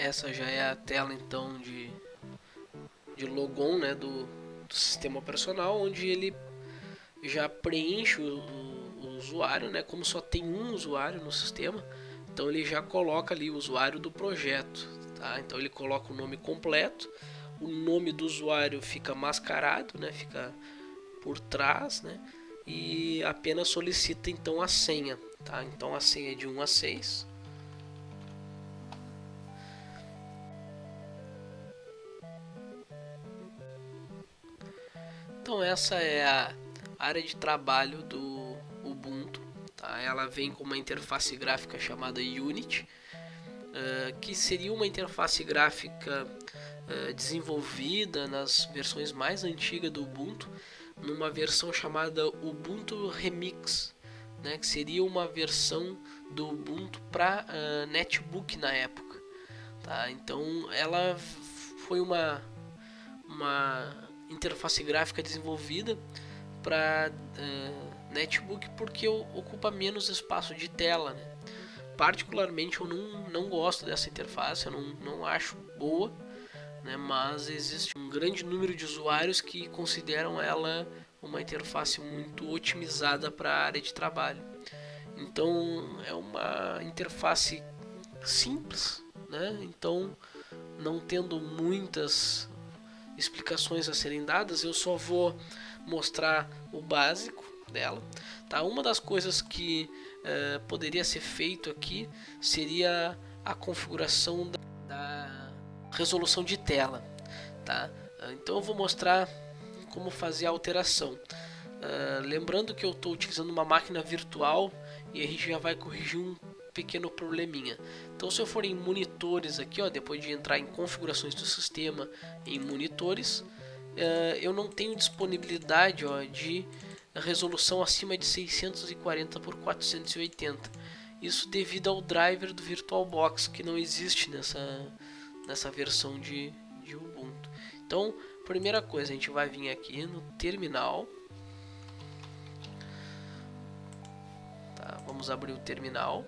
Essa já é a tela então de logon, né, do sistema operacional, onde ele já preenche o usuário, né, como só tem um usuário no sistema, então ele já coloca ali o usuário do projeto, tá? Então ele coloca o nome completo, o nome do usuário fica mascarado, né, fica por trás, né, e apenas solicita então a senha, tá? Então a senha é de 1 a 6. Então essa é a área de trabalho do Ubuntu, tá? Ela vem com uma interface gráfica chamada Unity, que seria uma interface gráfica desenvolvida nas versões mais antigas do Ubuntu, numa versão chamada Ubuntu Remix, né? Que seria uma versão do Ubuntu para netbook na época, tá? Então ela foi uma interface gráfica desenvolvida para netbook porque ocupa menos espaço de tela, né? Particularmente eu não gosto dessa interface, eu não acho boa, né? Mas existe um grande número de usuários que consideram ela uma interface muito otimizada para a área de trabalho. Então é uma interface simples, né? Então, não tendo muitas explicações a serem dadas, eu só vou mostrar o básico dela, tá? Uma das coisas que poderia ser feito aqui seria a configuração da resolução de tela, tá? Então eu vou mostrar como fazer a alteração. Lembrando que eu estou utilizando uma máquina virtual e a gente já vai corrigir um pequeno probleminha. Então, se eu for em monitores aqui, ó, depois de entrar em configurações do sistema, em monitores, eu não tenho disponibilidade, ó, de resolução acima de 640 por 480. Isso devido ao driver do VirtualBox, que não existe nessa versão de Ubuntu. Então, primeira coisa, a gente vai vir aqui no terminal. Tá, vamos abrir o terminal.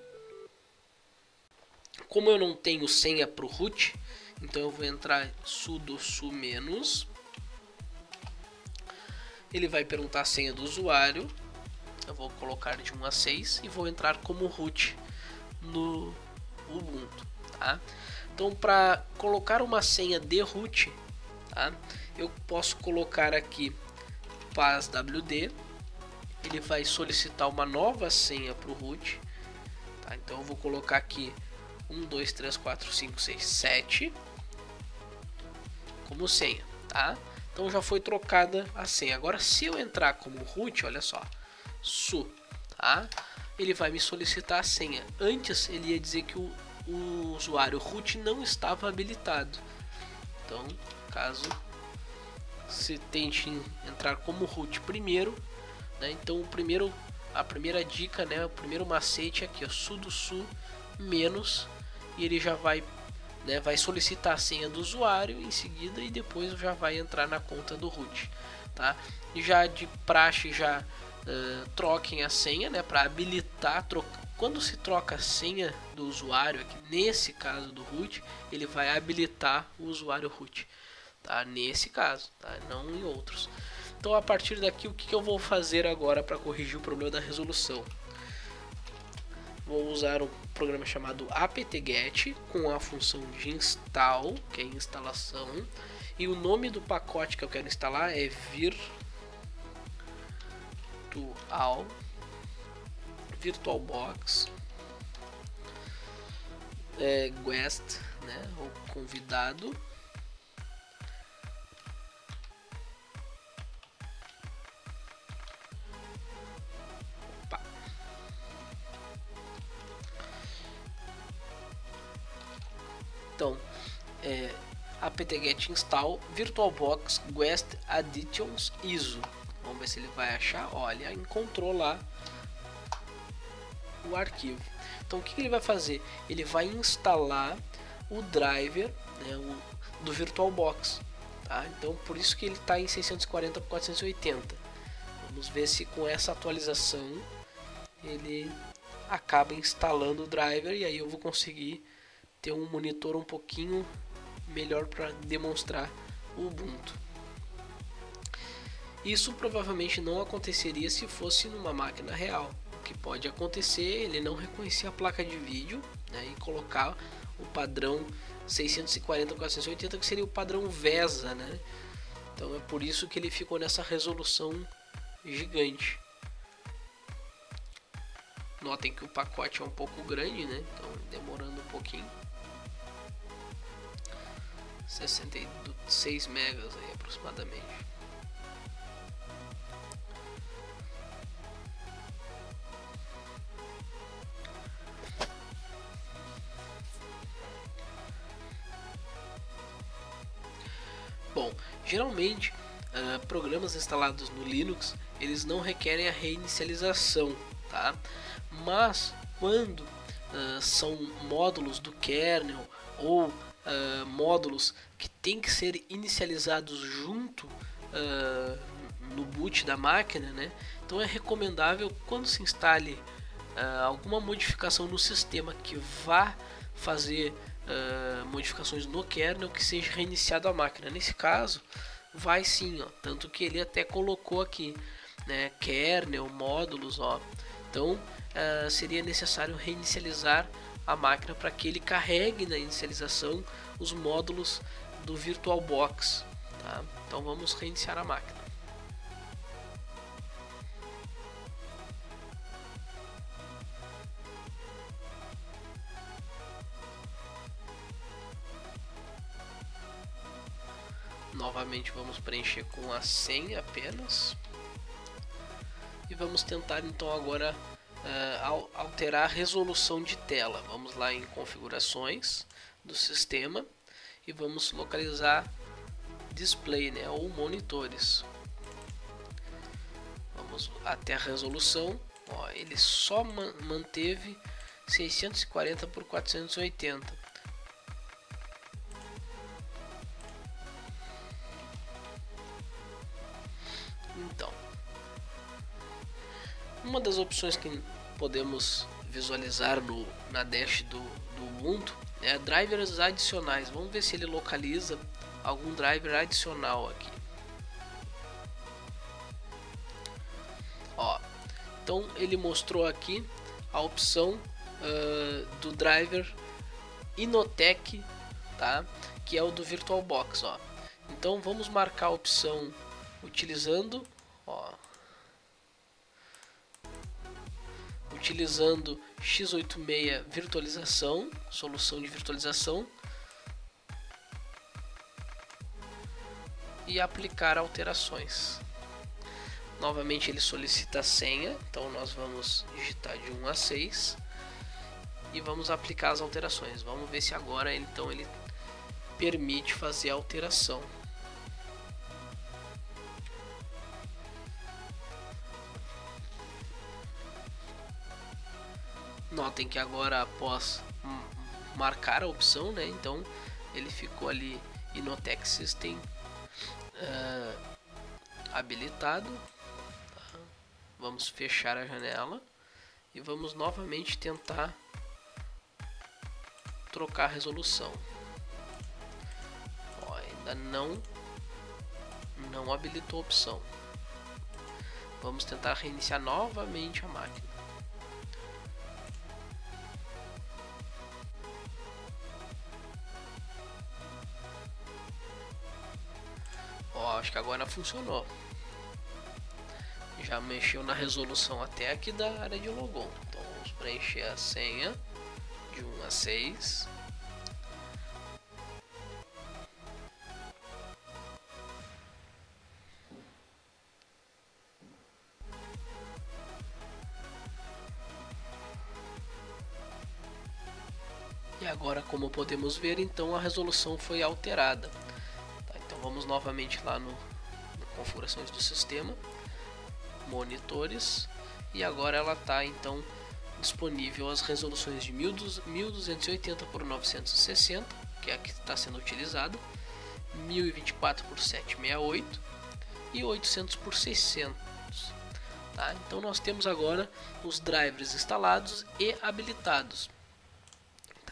Como eu não tenho senha para o root, então eu vou entrar sudo su menos. Ele vai perguntar a senha do usuário. Eu vou colocar de 1 a 6 e vou entrar como root no Ubuntu, tá? Então, para colocar uma senha de root, tá, eu posso colocar aqui passwd. Ele vai solicitar uma nova senha para o root, tá? Então eu vou colocar aqui 1, 2, 3, 4, 5, 6, 7 como senha, tá? Então já foi trocada a senha. Agora, se eu entrar como root, olha só, su, tá? Ele vai me solicitar a senha. Antes ele ia dizer que o usuário root não estava habilitado. Então, caso você tente entrar como root primeiro, né? Então a primeira dica, né? O primeiro macete é aqui, ó, sudo su menos, e ele já vai, né, vai solicitar a senha do usuário em seguida e depois já vai entrar na conta do root, tá? E já de praxe já troquem a senha, né, para habilitar. Quando se troca a senha do usuário, aqui nesse caso do root, ele vai habilitar o usuário root, tá? Nesse caso, tá? Não em outros. Então, a partir daqui, o que eu vou fazer agora para corrigir o problema da resolução? Vou usar um programa chamado apt-get com a função de install, que é instalação, e o nome do pacote que eu quero instalar é VirtualBox guest, né, o convidado. Então, apt-get install VirtualBox guest additions ISO. Vamos ver se ele vai achar. Olha, encontrou lá o arquivo. Então, o que ele vai fazer? Ele vai instalar o driver, né, do VirtualBox. Tá? Então, por isso que ele está em 640 por 480. Vamos ver se com essa atualização ele acaba instalando o driver e aí eu vou conseguir ter um monitor um pouquinho melhor para demonstrar o Ubuntu. Isso provavelmente não aconteceria se fosse numa máquina real. O que pode acontecer é ele não reconhecer a placa de vídeo, né, e colocar o padrão 640x480, que seria o padrão VESA, né? Então é por isso que ele ficou nessa resolução gigante. Notem que o pacote é um pouco grande, né? Então demorando um pouquinho. 66 megas aí aproximadamente. Bom, geralmente programas instalados no Linux eles não requerem a reinicialização, tá? Mas quando são módulos do kernel ou módulos que tem que ser inicializados junto no boot da máquina, né? Então é recomendável quando se instale alguma modificação no sistema que vá fazer modificações no kernel, que seja reiniciado a máquina. Nesse caso vai sim, ó, tanto que ele até colocou aqui, né, kernel, módulos, ó. Então seria necessário reinicializar a máquina para que ele carregue na inicialização os módulos do VirtualBox, tá? Então vamos reiniciar a máquina. Novamente vamos preencher com a senha apenas. E vamos tentar então agora alterar a resolução de tela. Vamos lá em configurações do sistema e vamos localizar display, né, ou monitores. Vamos até a resolução. Ó, ele só manteve 640 por 480. Então, uma das opções que podemos visualizar na dash do Ubuntu é drivers adicionais. Vamos ver se ele localiza algum driver adicional aqui. Ó, então ele mostrou aqui a opção do driver Inotec, tá? Que é o do VirtualBox, ó. Então vamos marcar a opção utilizando, ó, utilizando x86 virtualização, solução de virtualização, e aplicar alterações. Novamente ele solicita a senha, então nós vamos digitar de 1 a 6 e vamos aplicar as alterações. Vamos ver se agora então ele permite fazer a alteração. Notem que agora, após marcar a opção, né, então ele ficou ali Inotec System habilitado. Tá? Vamos fechar a janela e vamos novamente tentar trocar a resolução. Ó, ainda não habilitou a opção. Vamos tentar reiniciar novamente a máquina. Ó, acho que agora funcionou. Já mexeu na resolução até aqui da área de logon. Então vamos preencher a senha de 1 a 6. E agora, como podemos ver, então a resolução foi alterada. Tá, então vamos novamente lá no configurações do sistema, monitores, e agora ela está então disponível as resoluções de 1280 por 960, que é a que está sendo utilizada, 1024 por 768 e 800 por 600. Tá? Então nós temos agora os drivers instalados e habilitados.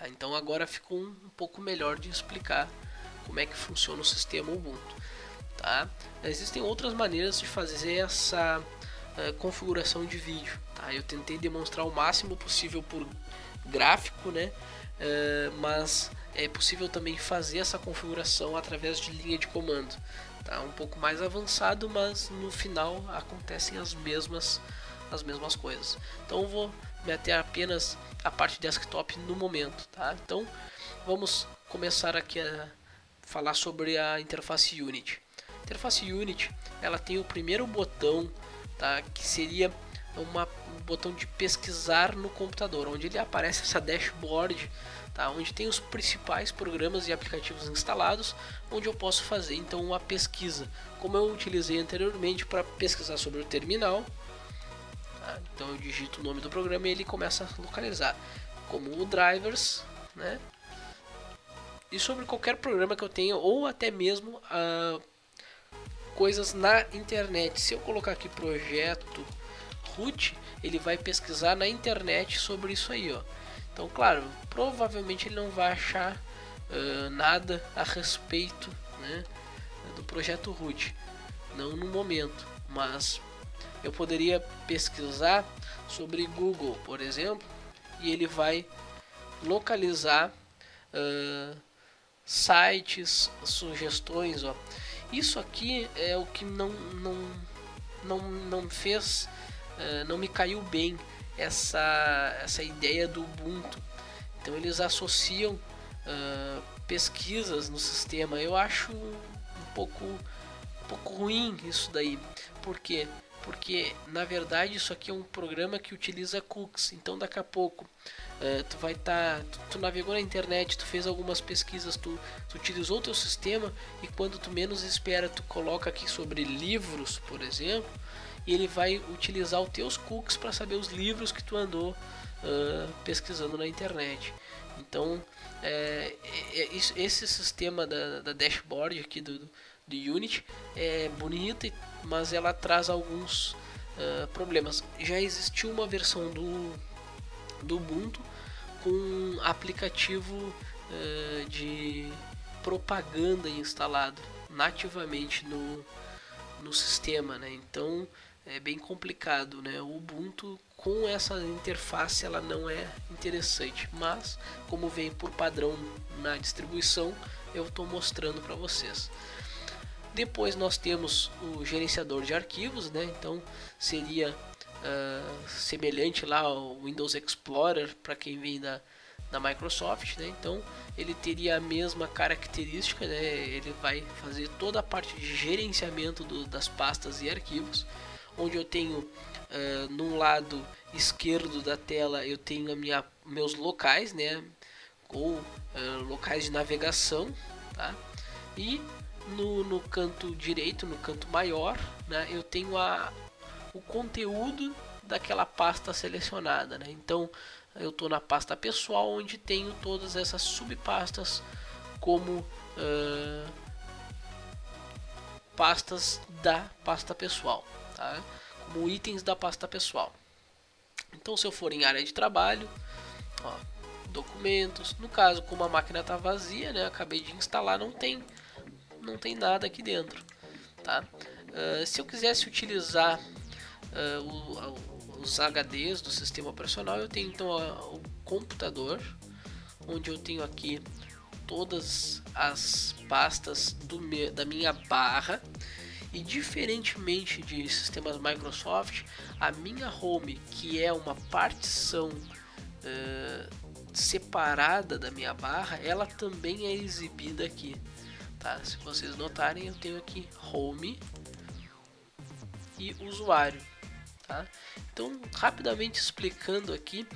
Tá? Então agora ficou um pouco melhor de explicar como é que funciona o sistema Ubuntu. Tá? Existem outras maneiras de fazer essa configuração de vídeo. Tá? Eu tentei demonstrar o máximo possível por gráfico, né? Mas é possível também fazer essa configuração através de linha de comando. Tá? Um pouco mais avançado, mas no final acontecem as mesmas coisas. Então eu vou me ater apenas à parte desktop no momento. Tá? Então vamos começar aqui a falar sobre a interface Unity. A interface Unity, ela tem o primeiro botão, tá, que seria um botão de pesquisar no computador, onde ele aparece essa dashboard, tá, onde tem os principais programas e aplicativos instalados, onde eu posso fazer então uma pesquisa, como eu utilizei anteriormente para pesquisar sobre o terminal. Tá? Então eu digito o nome do programa e ele começa a localizar, como o drivers, né? E sobre qualquer programa que eu tenha, ou até mesmo coisas na internet. Se eu colocar aqui projeto root, ele vai pesquisar na internet sobre isso aí, ó. Então, claro, provavelmente ele não vai achar nada a respeito, né, do projeto root, não no momento, mas eu poderia pesquisar sobre Google, por exemplo, e ele vai localizar sites, sugestões, ó. Isso aqui é o que não fez, não me caiu bem essa ideia do Ubuntu. Então eles associam pesquisas no sistema. Eu acho um pouco ruim isso daí. Por quê? Porque na verdade isso aqui é um programa que utiliza cookies. Então daqui a pouco tu vai tu navegou na internet, tu fez algumas pesquisas, tu utilizou o teu sistema, e quando tu menos espera, tu coloca aqui sobre livros, por exemplo, e ele vai utilizar os teus cookies para saber os livros que tu andou pesquisando na internet. Então esse sistema da dashboard aqui do Unity é bonita, mas ela traz alguns problemas. Já existiu uma versão do Ubuntu com aplicativo de propaganda instalado nativamente no sistema, né? Então é bem complicado, né? O Ubuntu com essa interface ela não é interessante, mas como vem por padrão na distribuição, eu estou mostrando para vocês. Depois nós temos o gerenciador de arquivos, né? Então seria semelhante lá ao Windows Explorer para quem vem da Microsoft, né? Então ele teria a mesma característica, né? Ele vai fazer toda a parte de gerenciamento das pastas e arquivos, onde eu tenho no lado esquerdo da tela eu tenho meus locais, né? Ou locais de navegação, tá? E no canto direito, no canto maior, né? Eu tenho o conteúdo daquela pasta selecionada, né? Então eu estou na pasta pessoal, onde tenho todas essas subpastas como pastas da pasta pessoal, tá? Como itens da pasta pessoal. Então se eu for em área de trabalho, ó, documentos, no caso como a máquina está vazia, né? Acabei de instalar, não tem nada aqui dentro, tá? Se eu quisesse utilizar os HDs do sistema operacional, eu tenho então o computador, onde eu tenho aqui todas as pastas da minha barra, e diferentemente de sistemas Microsoft, a minha home, que é uma partição separada da minha barra, ela também é exibida aqui, tá? Se vocês notarem, eu tenho aqui home e usuário, tá? Então, rapidamente explicando aqui,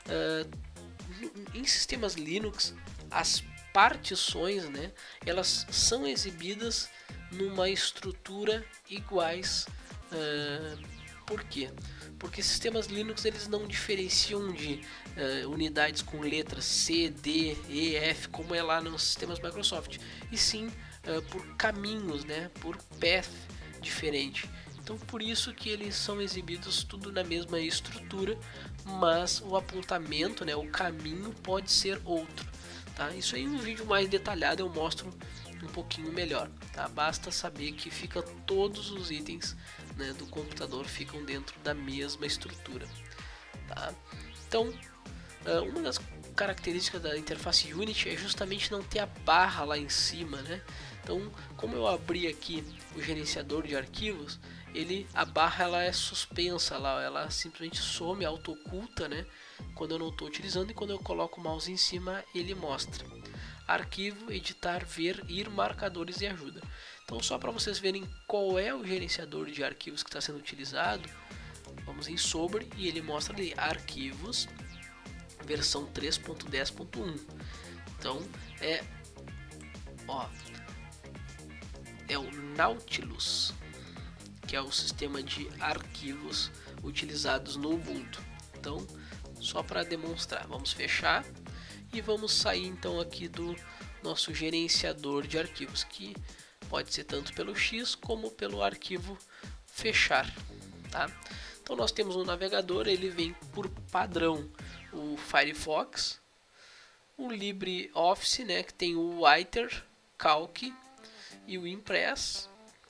em sistemas Linux, as partições, né, elas são exibidas numa estrutura iguais. Por quê? Porque sistemas Linux eles não diferenciam de unidades com letras C, D, E, F, como é lá nos sistemas Microsoft, e sim por caminhos, né, por path diferente. Então por isso que eles são exibidos tudo na mesma estrutura, mas o apontamento, né, o caminho pode ser outro. Tá? Isso aí em um vídeo mais detalhado eu mostro um pouquinho melhor. Tá? Basta saber que fica todos os itens, né, do computador ficam dentro da mesma estrutura. Tá? Então uma das características da interface Unity é justamente não ter a barra lá em cima, né? Então, como eu abri aqui o gerenciador de arquivos, a barra ela é suspensa lá, ela simplesmente some, auto-oculta, né? Quando eu não estou utilizando, e quando eu coloco o mouse em cima, ele mostra. Arquivo, editar, ver, ir, marcadores e ajuda. Então, só para vocês verem qual é o gerenciador de arquivos que está sendo utilizado, vamos em sobre e ele mostra ali arquivos, versão 3.10.1. Então é o Nautilus, que é o sistema de arquivos utilizados no Ubuntu. Então, só para demonstrar, vamos fechar e vamos sair então aqui do nosso gerenciador de arquivos, que pode ser tanto pelo X como pelo arquivo fechar, tá? Então nós temos um navegador, ele vem por padrão o Firefox, o LibreOffice, né, que tem o Writer, Calc e o Impress.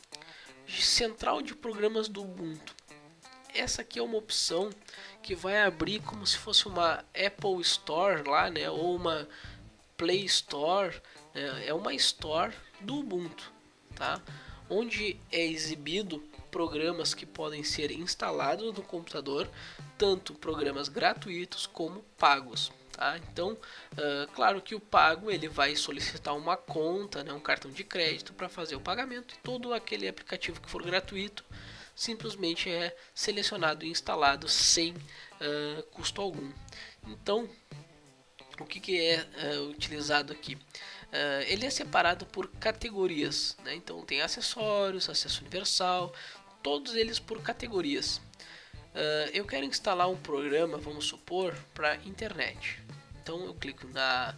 Central de programas do Ubuntu. Essa aqui é uma opção que vai abrir como se fosse uma Apple Store lá, né, ou uma Play Store, né, é uma Store do Ubuntu, tá? Onde é exibido programas que podem ser instalados no computador, tanto programas gratuitos como pagos. Tá? Então, claro que o pago ele vai solicitar uma conta, né, um cartão de crédito para fazer o pagamento, e todo aquele aplicativo que for gratuito simplesmente é selecionado e instalado sem custo algum. Então, o que é utilizado aqui? Ele é separado por categorias, né? Então tem acessórios, acesso universal, todos eles por categorias. Eu quero instalar um programa, vamos supor, para internet. Então eu clico na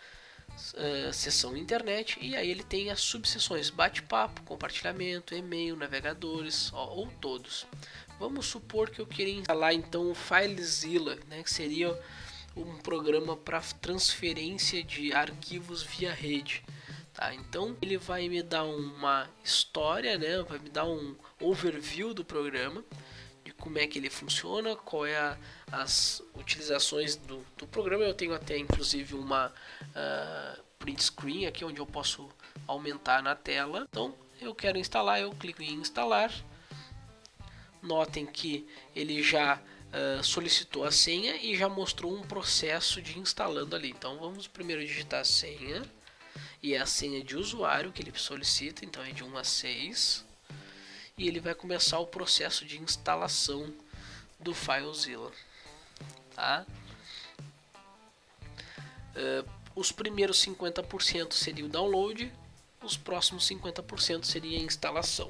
seção internet e aí ele tem as subseções bate-papo, compartilhamento, e-mail, navegadores, ou todos. Vamos supor que eu queria instalar então o FileZilla, né, que seria um programa para transferência de arquivos via rede. Tá? Então ele vai me dar uma história, né, vai me dar um overview do programa, de como é que ele funciona, qual é as utilizações do programa. Eu tenho até inclusive uma print screen aqui onde eu posso aumentar na tela. Então eu quero instalar, eu clico em instalar. Notem que ele já solicitou a senha e já mostrou um processo de instalando ali. Então vamos primeiro digitar a senha, e é a senha de usuário que ele solicita, então é de 1 a 6. E ele vai começar o processo de instalação do FileZilla. Tá? Os primeiros 50% seria o download, os próximos 50% seria a instalação.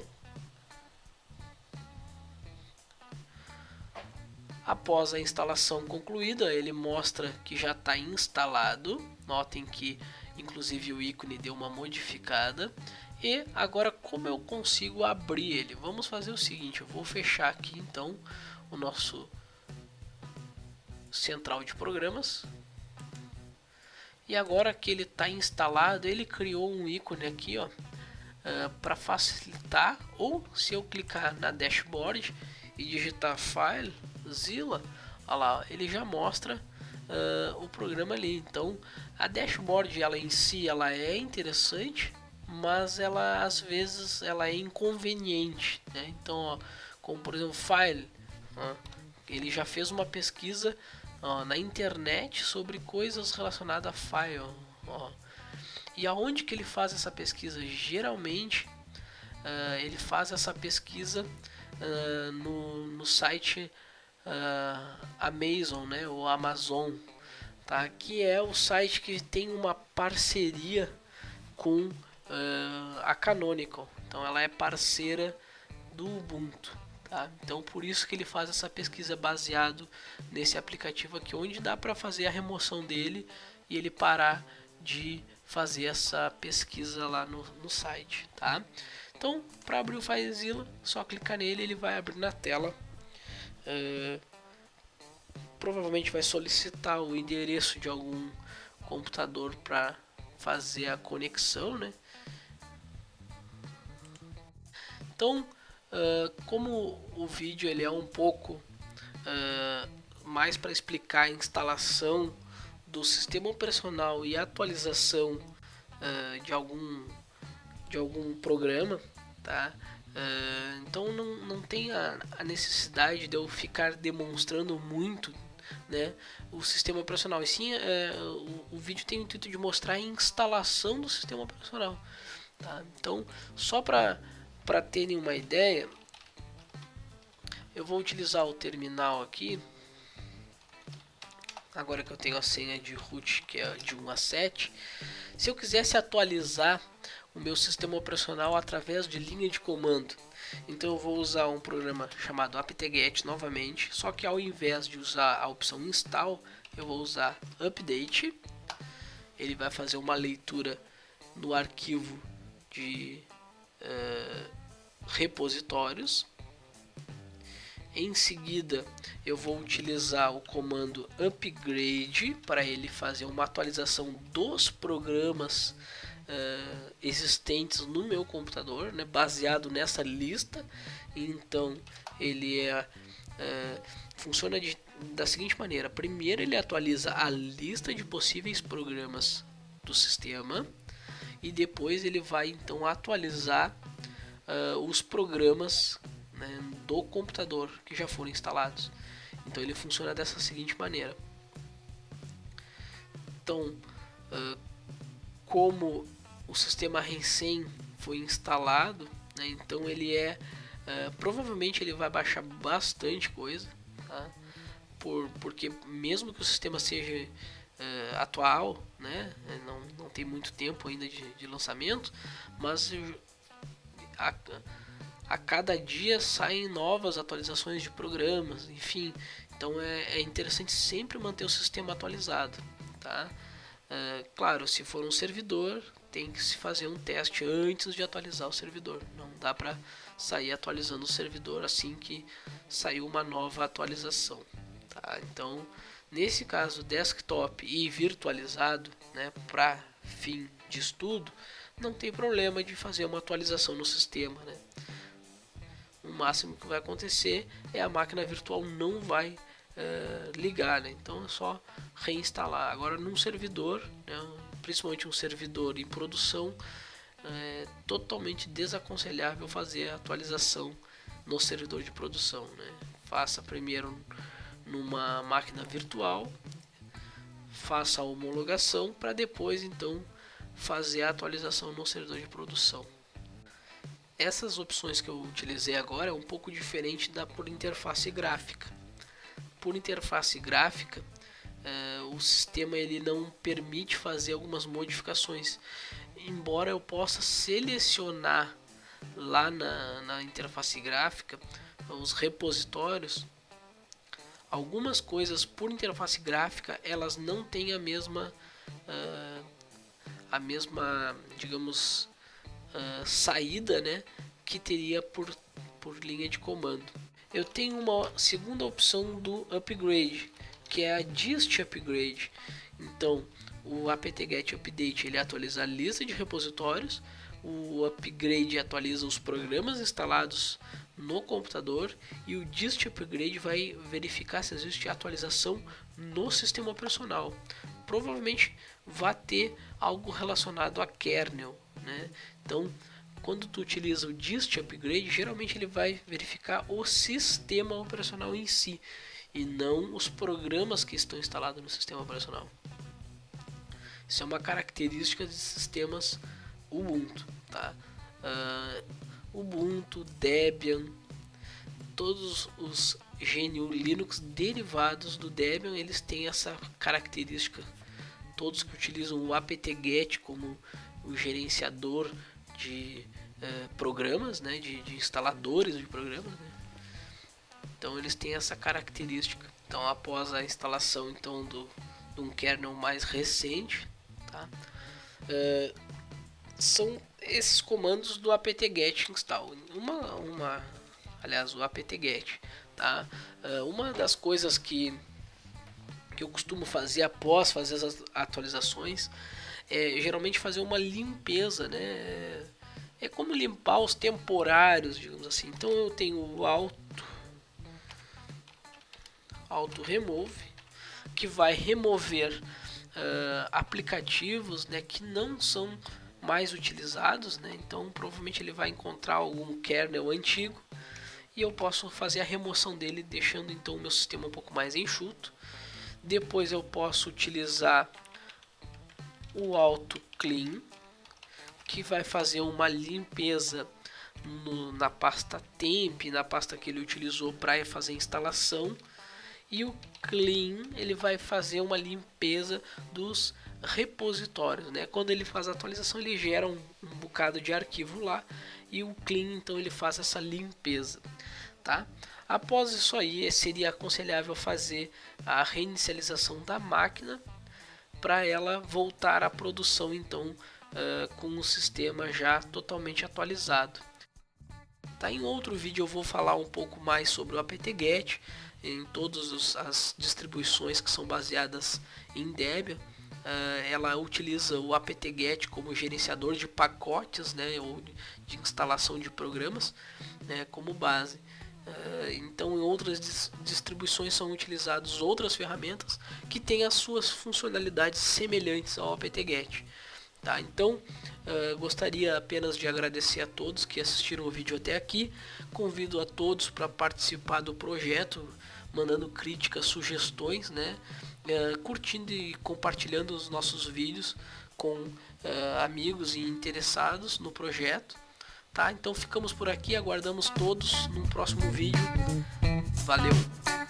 Após a instalação concluída, ele mostra que já está instalado. Notem que inclusive o ícone deu uma modificada. E agora, como eu consigo abrir ele? Vamos fazer o seguinte, eu vou fechar aqui então o nosso central de programas. E agora que ele está instalado, ele criou um ícone aqui, ó, para facilitar. Ou se eu clicar na dashboard e digitar FileZilla, olha lá, ele já mostra o programa ali. Então a dashboard ela em si ela é interessante, mas ela às vezes ela é inconveniente, né? Então, ó, como por exemplo File, ó, ele já fez uma pesquisa na internet sobre coisas relacionadas a file, ó. E aonde que ele faz essa pesquisa? Geralmente ele faz essa pesquisa no site Amazon, né, ou Amazon, tá? Que é o site que tem uma parceria com a Canonical. Então ela é parceira do Ubuntu, tá? Então por isso que ele faz essa pesquisa baseado nesse aplicativo aqui, onde dá para fazer a remoção dele e ele parar de fazer essa pesquisa lá no site, tá? Então, para abrir o FileZilla, só clicar nele, ele vai abrir na tela. Provavelmente vai solicitar o endereço de algum computador para fazer a conexão, né? Então, como o vídeo ele é um pouco mais para explicar a instalação do sistema operacional e a atualização de algum programa, tá? Então não tem a necessidade de eu ficar demonstrando muito, né, o sistema operacional. E sim, o vídeo tem o intuito de mostrar a instalação do sistema operacional, tá? Então, só para terem uma ideia, eu vou utilizar o terminal aqui. Agora que eu tenho a senha de root, que é de 1 a 7, se eu quisesse atualizar o meu sistema operacional através de linha de comando, então eu vou usar um programa chamado apt-get novamente, só que ao invés de usar a opção install, eu vou usar update. Ele vai fazer uma leitura no arquivo de repositórios. Em seguida, eu vou utilizar o comando upgrade para ele fazer uma atualização dos programas existentes no meu computador, né, baseado nessa lista. Então, ele funciona da seguinte maneira: primeiro, ele atualiza a lista de possíveis programas do sistema e depois ele vai então atualizar os programas, né, do computador que já foram instalados. Então ele funciona dessa seguinte maneira. Então, como o sistema recém foi instalado, né, então ele provavelmente ele vai baixar bastante coisa, tá? Porque mesmo que o sistema seja atual, né, não tem muito tempo ainda de lançamento, mas a cada dia saem novas atualizações de programas, enfim. Então é interessante sempre manter o sistema atualizado, tá? Claro, se for um servidor, tem que se fazer um teste antes de atualizar o servidor. Não dá para sair atualizando o servidor assim que saiu uma nova atualização, tá? Então, nesse caso, desktop e virtualizado, né, para fim de estudo, não tem problema de fazer uma atualização no sistema, né? O máximo que vai acontecer é a máquina virtual não vai ligar, né? Então é só reinstalar. Agora, num servidor, né, principalmente um servidor em produção, é totalmente desaconselhável fazer a atualização no servidor de produção, né? Faça primeiro numa máquina virtual, faça a homologação para depois então fazer a atualização no servidor de produção. Essas opções que eu utilizei agora é um pouco diferente da por interface gráfica. Por interface gráfica, o sistema ele não permite fazer algumas modificações. Embora eu possa selecionar lá na interface gráfica os repositórios, algumas coisas por interface gráfica elas não têm a mesma, digamos, saída, né, que teria por linha de comando. Eu tenho uma segunda opção do upgrade, que é a dist upgrade. Então, o apt-get update ele atualiza a lista de repositórios, o upgrade atualiza os programas instalados no computador e o dist upgrade vai verificar se existe atualização no sistema operacional. Provavelmente vai ter algo relacionado a kernel, né? Então, quando tu utiliza o dist upgrade, geralmente ele vai verificar o sistema operacional em si e não os programas que estão instalados no sistema operacional. Isso é uma característica de sistemas Ubuntu, tá? Ubuntu, Debian, todos os GNU Linux derivados do Debian, eles têm essa característica. Todos que utilizam o apt-get como o gerenciador de programas, né, de instaladores de programas, né? Então eles têm essa característica. Então, após a instalação então de um kernel mais recente, tá? são esses comandos do apt-get install. Aliás, o apt-get, tá? Uma das coisas que eu costumo fazer após fazer as atualizações é geralmente fazer uma limpeza, né? É como limpar os temporários, digamos assim. Então eu tenho o auto remove, que vai remover aplicativos, né, que não são mais utilizados, né? Então provavelmente ele vai encontrar algum kernel antigo e eu posso fazer a remoção dele, deixando então o meu sistema um pouco mais enxuto. Depois eu posso utilizar o auto clean, que vai fazer uma limpeza na pasta temp, na pasta que ele utilizou para fazer a instalação. E o clean, ele vai fazer uma limpeza dos repositórios, né? Quando ele faz a atualização, ele gera um bocado de arquivo lá, e o clean então ele faz essa limpeza, tá? Após isso aí, seria aconselhável fazer a reinicialização da máquina para ela voltar à produção então com o sistema já totalmente atualizado. Tá, em outro vídeo eu vou falar um pouco mais sobre o apt-get em todas as distribuições que são baseadas em Debian. Ela utiliza o apt-get como gerenciador de pacotes, né, ou de instalação de programas, né, como base. Então, em outras distribuições são utilizadas outras ferramentas que têm as suas funcionalidades semelhantes ao apt-get. Tá, então, gostaria apenas de agradecer a todos que assistiram o vídeo até aqui. Convido a todos para participar do projeto, mandando críticas, sugestões, né? Curtindo e compartilhando os nossos vídeos com amigos e interessados no projeto. Tá, então ficamos por aqui, aguardamos todos no próximo vídeo. Valeu!